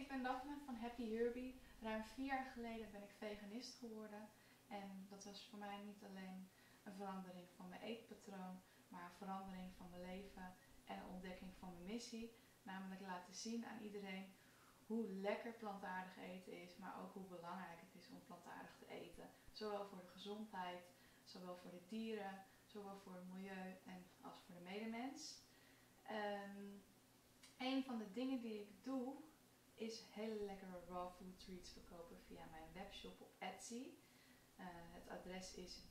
ben Daphne van Happy Herbie. Ruim 4 jaar geleden ben ik veganist geworden. En dat was voor mij niet alleen een verandering van mijn eetpatroon, maar een verandering van mijn leven en een ontdekking van mijn missie. Namelijk laten zien aan iedereen hoe lekker plantaardig eten is, maar ook hoe belangrijk het is om plantaardig te eten. Zowel voor de gezondheid, zowel voor de dieren, zowel voor het milieu en als voor de medemens. Een van de dingen die ik doe is hele lekkere raw food treats verkopen via mijn webshop op Etsy. Het adres is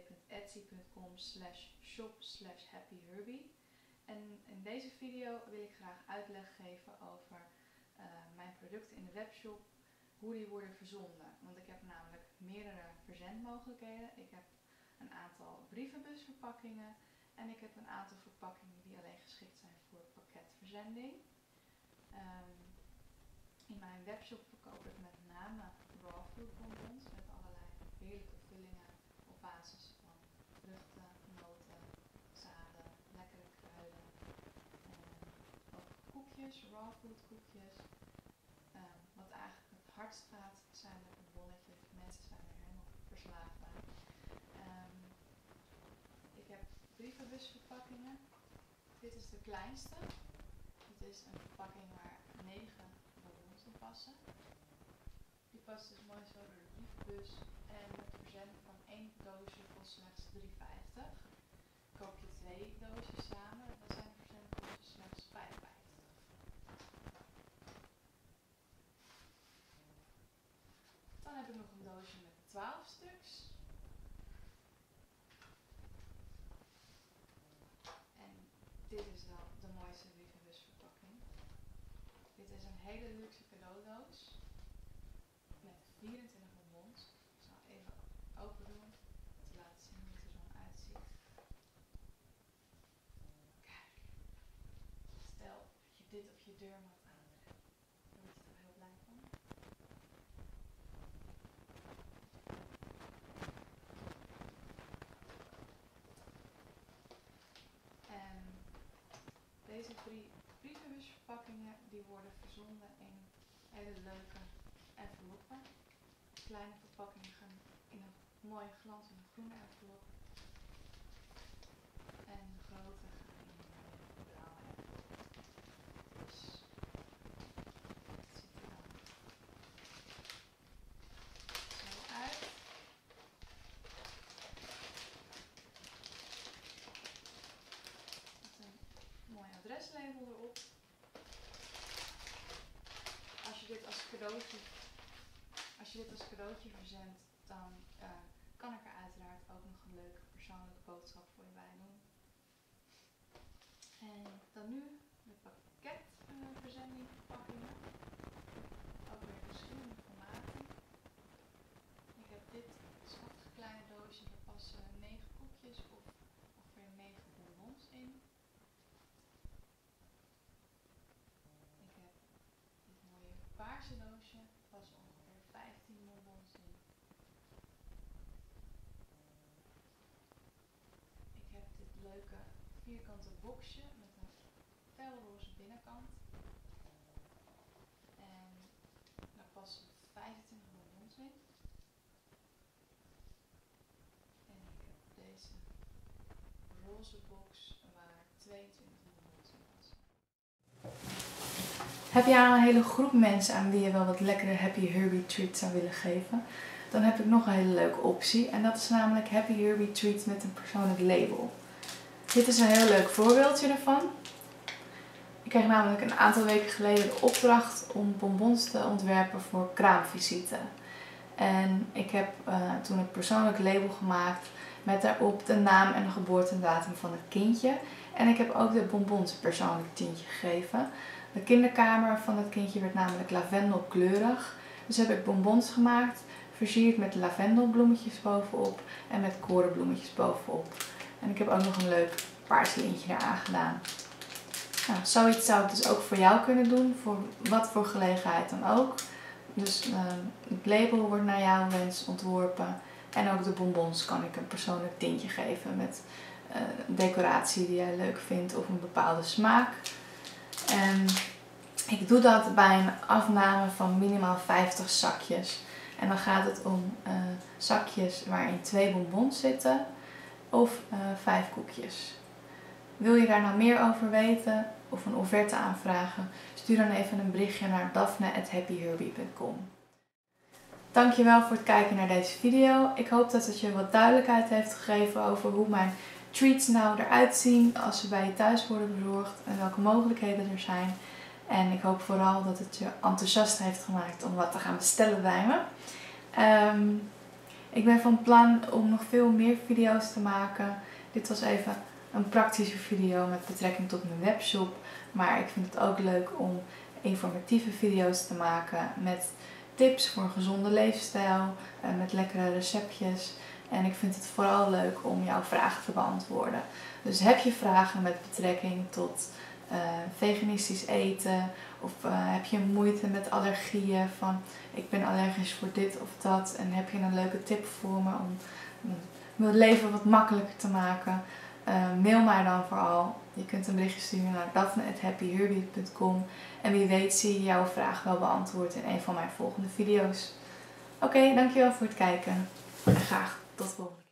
www.etsy.com/shop/happyherbie. En in deze video wil ik graag uitleg geven over mijn producten in de webshop, hoe die worden verzonden. Want ik heb namelijk meerdere verzendmogelijkheden. Ik heb een aantal brievenbusverpakkingen en ik heb een aantal verpakkingen die alleen geschikt zijn voor pakketverzending. In mijn webshop verkoop ik met name raw food bonbons met allerlei heerlijke vullingen op basis van vruchten, noten, zaden, lekkere kruiden. Ook koekjes, raw food koekjes. Wat eigenlijk het hardst gaat zijn de bonbonnetjes. Mensen zijn er helemaal verslaafd aan. Ik heb brievenbusverpakkingen. Dit is de kleinste. Dit is een verpakking waar 9 bonbons in passen. Die past dus mooi zo door de brievenbus. En het verzenden van 1 doosje kost slechts €3,50. Koop je 2 doosjes samen, dan zijn de verzendkosten slechts €5,50. Dan heb ik nog een doosje met 12 stuks. En dit is wel de mooiste brievenbusverpakking. Dit is een hele luxe cadeaudoos met 24 bonbons. Ik zal even open doen om te laten zien hoe het er zo uitziet. Kijk, stel dat je dit op je deurmat aanlegt, daar word je toch heel blij van. En deze 3 brievenbusverpakkingen die worden verzonden in hele leuke enveloppen. Kleine verpakkingen gaan in een mooie glanzende groene envelop. En de grote gaan in een mooie blauwe envelop. Dus het ziet er dan zo uit. Met een mooi adreslabel erop. Als je dit als cadeautje verzendt, dan kan ik er uiteraard ook nog een leuke persoonlijke boodschap voor je bij doen. En dan nu de pakketverzendingverpakkingen. Ook weer verschillende formaten. Ik heb dit schattige kleine doosje, daar passen 9 koekjes of ongeveer 9 bonbons in. Ik heb dit mooie paarse doosje, daar passen ongeveer 15 bonbons in. Ik heb dit leuke vierkante boxje met een felroze binnenkant. En daar passen 25 bonbons in. En ik heb deze roze box waar 22 bonbons in passen. Heb jij al een hele groep mensen aan wie je wel wat lekkere Happy Herbie treats zou willen geven? Dan heb ik nog een hele leuke optie en dat is namelijk Happy Herbie treats met een persoonlijk label. Dit is een heel leuk voorbeeldje ervan. Ik kreeg namelijk een aantal weken geleden de opdracht om bonbons te ontwerpen voor kraamvisite. En ik heb toen een persoonlijk label gemaakt met daarop de naam en de geboortedatum van het kindje. En ik heb ook de bonbons een persoonlijk tintje gegeven. De kinderkamer van het kindje werd namelijk lavendelkleurig. Dus heb ik bonbons gemaakt, versierd met lavendelbloemetjes bovenop en met korenbloemetjes bovenop. En ik heb ook nog een leuk paars lintje eraan gedaan. Nou, zoiets zou ik dus ook voor jou kunnen doen, voor wat voor gelegenheid dan ook. Dus het label wordt naar jouw wens ontworpen. En ook de bonbons kan ik een persoonlijk tintje geven met decoratie die jij leuk vindt of een bepaalde smaak. En Ik doe dat bij een afname van minimaal 50 zakjes. En dan gaat het om zakjes waarin 2 bonbons zitten of 5 koekjes. Wil je daar nou meer over weten of een offerte aanvragen? Stuur dan even een berichtje naar daphne@happyherbie.com. Dankjewel voor het kijken naar deze video. Ik hoop dat het je wat duidelijkheid heeft gegeven over hoe mijn treats nou eruit zien als ze bij je thuis worden bezorgd en welke mogelijkheden er zijn. En ik hoop vooral dat het je enthousiast heeft gemaakt om wat te gaan bestellen bij me. Ik ben van plan om nog veel meer video's te maken. Dit was even een praktische video met betrekking tot mijn webshop. Maar ik vind het ook leuk om informatieve video's te maken met tips voor een gezonde leefstijl, met lekkere receptjes. En ik vind het vooral leuk om jouw vragen te beantwoorden. Dus heb je vragen met betrekking tot veganistisch eten of heb je moeite met allergieën van ik ben allergisch voor dit of dat en heb je een leuke tip voor me om mijn leven wat makkelijker te maken, mail mij dan vooral. Je kunt een berichtje sturen naar daphne@happyherbie.com en wie weet zie je jouw vraag wel beantwoord in een van mijn volgende video's. Oké, dankjewel voor het kijken en graag tot volgende keer.